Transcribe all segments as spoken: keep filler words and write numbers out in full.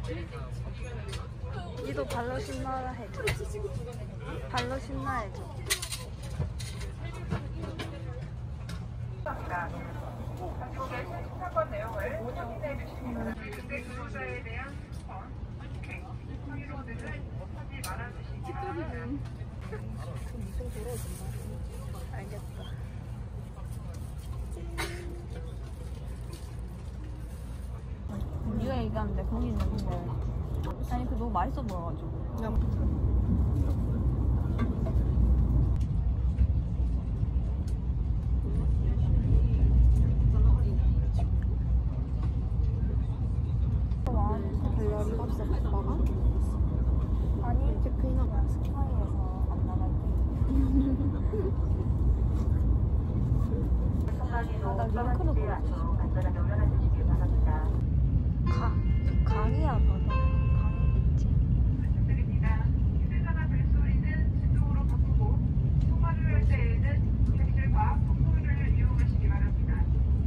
니도 발로 신나라 해줘. 발로 신나 해줘. 한국의 사건 내용을 확인해 주시면 그때 근로자에 대한 건 상의로들은 하지 말아주시기 바랍니다. 알겠다. 우리가 얘기하는데 거기 있는데 아니 그 너무 맛있어 보여가지고. 갤러리 값을 받다가 아니 체크인하고 스카이에서 안 나갈 때. 나 링크로 보여줘. 가, 강이야 바다. 강이 있지. 말씀드립니다. 휴대전화 벨소리는自動으로 바꾸고 통화를 할 때에는 객실과 통보를 이용하시기 바랍니다.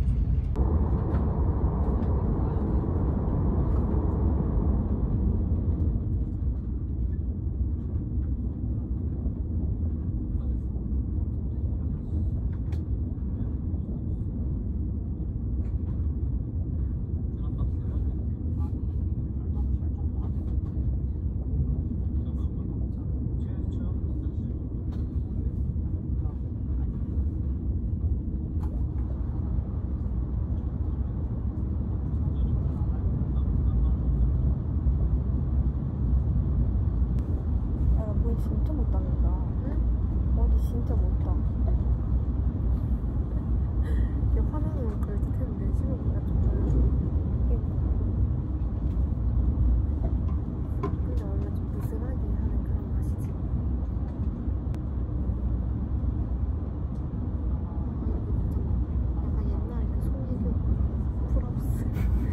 진짜 못답니다. 응? 머리 진짜 못다. 이게 화면으로 그럴듯했는데 실물보다 좀 근데 원래 좀 느슨하게 하는 그런 맛이지. 약간 옛날에 그 송혜교 프랑스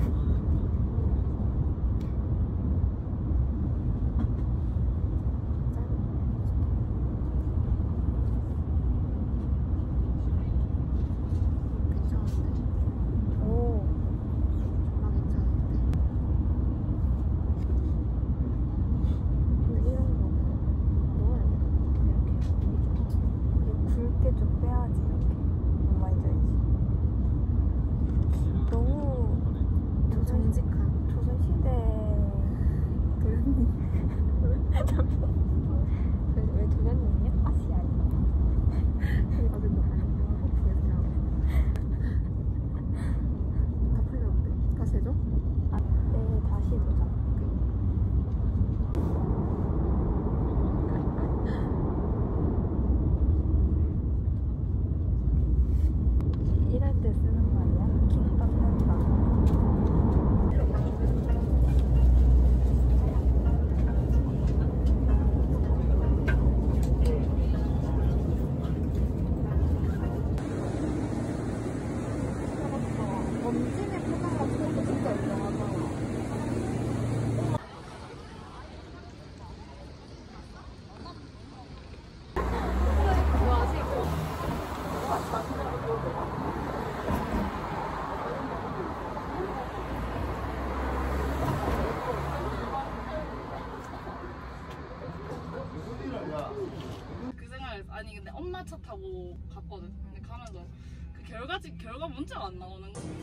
그 생각에서 아니 근데 엄마 차 타고 갔거든. 근데 가면서 그 결과지 결과 문자가 안 나오는 거.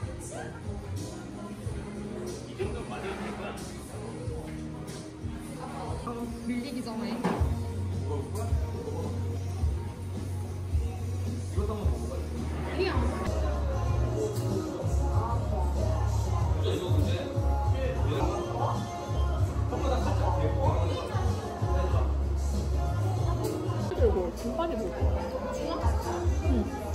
이 정도 맞아야 될 거야. 아, 밀리기 전에 이것도 한번 먹어봐. 리안 이거 진빨리 먹을 거야. 응.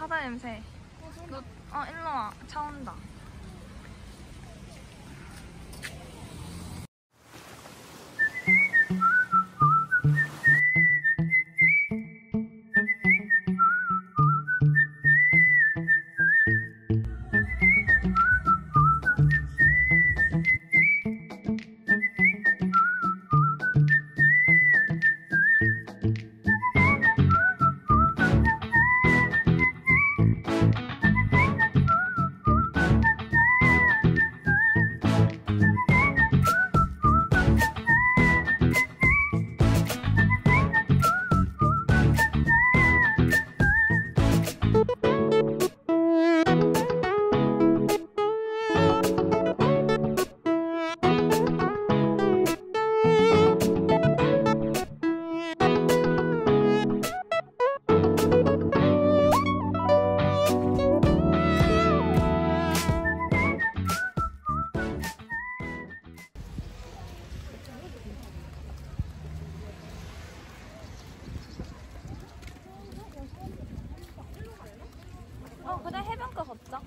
바다 냄새. 너, 어, 일로 와. 차 온다. 어, 그래, 해변가 걷자.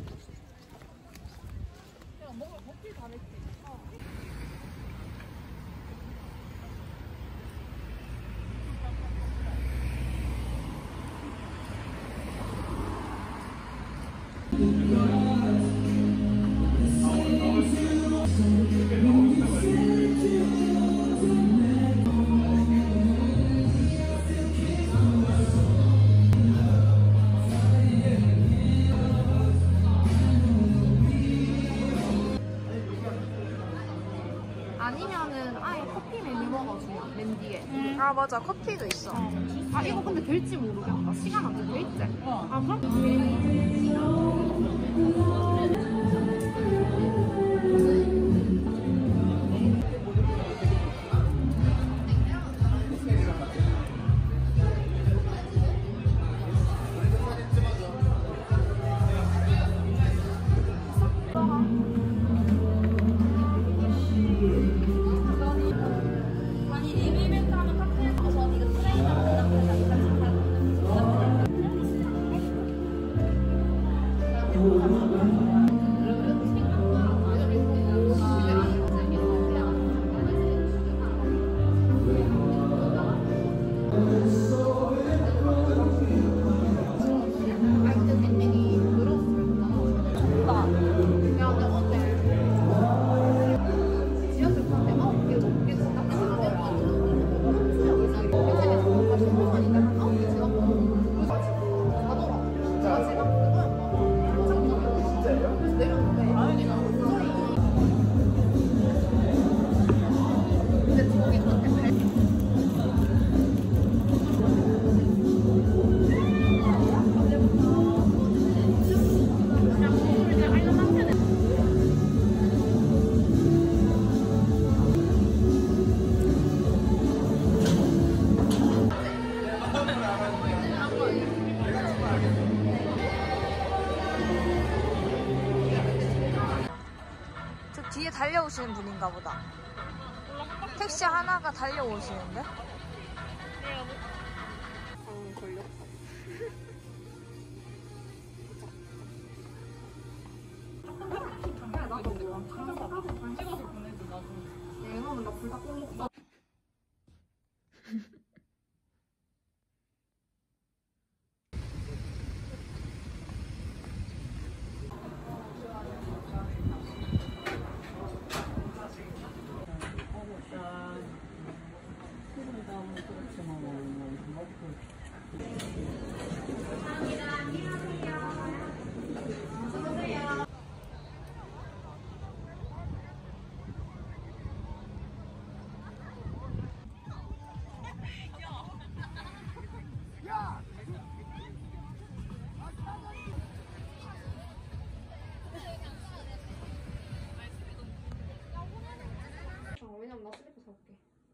아니면은 아예 커피 메뉴 먹어주냐, 맨 뒤에. 아, 맞아. 커피도 있어. 아, 이거 근데 될지 모르겠다. 시간 안 돼 있지? 어. 아, 그럼? 저 뒤에 달려오시는 분인가 보다. 택시 하나가 달려오시는데? 왜냐면 나 슬리퍼 사올게.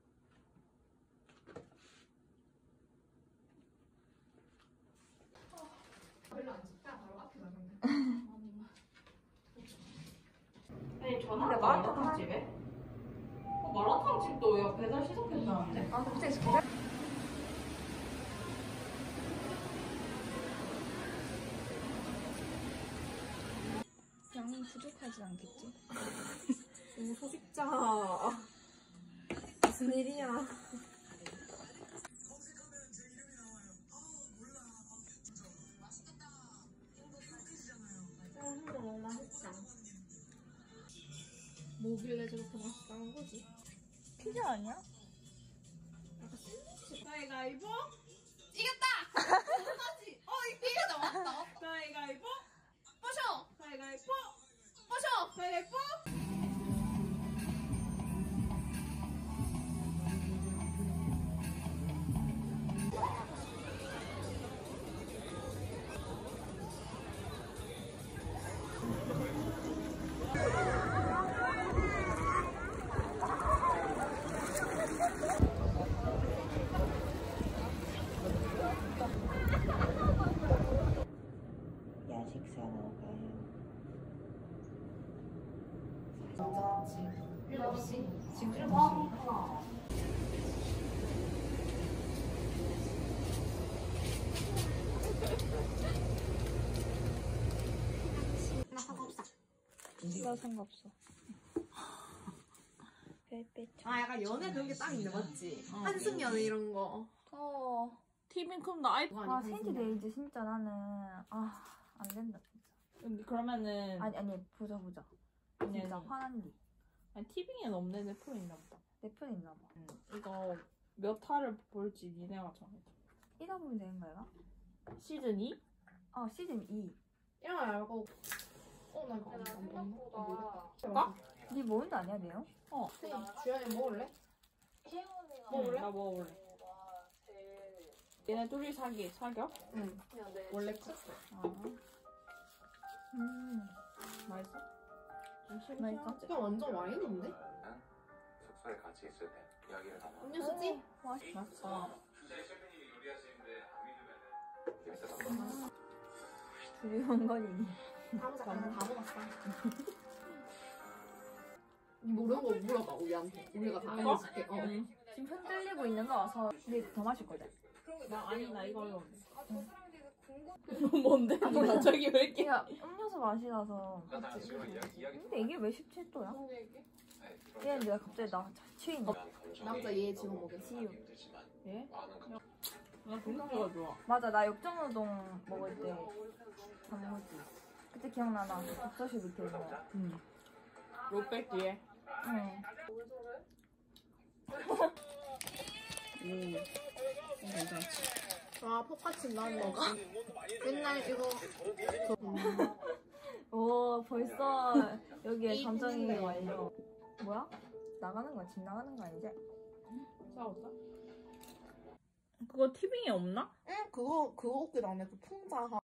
별로 안 춥다. 바로 앞에 가는데. 아니 전화를 마라탕 집에? 어, 마라탕 집도 야 배달 시작했다는데? 아, 갑자기 기다려. 부족하진 않겠지? 너무 소식자. 무슨 일이야. 너무 맛있다. 뭐길래 저렇게 맛있다는 거지? 피자 아니야? 가위가위보? 이겼다! 하지! 어, 이겼다! 맞다, 맞다. 가위가위보? 부셔! 가위가위보? 부셔! 가위가위보? 야식 사러 가요. 일곱 시? 지금 일곱 시? 나 상관없어. 나 상관없어. 별빛. 아 약간 연애 그런 게 딱 있네 맞지? 한승 연애 이런 거. 어. 티빙 그럼 나 아이 아 세인트데이즈 진짜 나는 아 안 된다 진짜. 그러면은 아니 아니 보자 보자. 아니, 진짜 아니. 화난 뒤. 아니 티빙엔 없네 넷플에 있나 보다. 넷플에 있나 봐. 응. 이거 몇 화를 볼지 니네가 정해줘. 이다 보면 되는 거야? 시즌 이? 어 시즌 이. 이런 거 알고. 어, 나 이거 안 먹어. 볼까? 네 모은도 아니야 내용? 어. 주연이 먹을래? 먹을래? 나 먹어볼래. 얘네 둘이 사기 사겨? 응. 원래 컸어. 아 음. 맛있어? 좀 맛있어? 심심하지? 이거 완전 와인인데? 숙소에 같이 있을 때 이야기를 나눠. 음료수지? 맛있. 맛있어. 두려운 거니. 다음 잠깐 다 먹었어. 니 모르는 거 물어봐 우리한테. 우리가 다 알려줄게. 어. 응. 지금 흔들리고 있는 거 와서 근데 더 마실 거다. 나 아니 나 이걸로. 뭔데? 갑자기 왜 이렇게? 얘가 음료수 맛이라서. 근데 이게 왜 십칠 도야? 얘는 내가 갑자기 나 취인. 남자 얘 지금 뭐겠지? 예? 나 분홍주가 좋아. 맞아 나 역정우동 먹을 때 단무지. 그때 기억나나? 국서실 밑에 있는 거. 응. 롯백 뒤에. 응. 오. 괜찮지. 아 포카친 난 먹어? 맨날 이거 오 벌써 여기에 감정이 완료. 뭐야? 나가는 거야? 집 나가는 거 아니지? 싸웠다? 그거 티빙에 없나? 응 그거 그거 웃기다. 그 풍자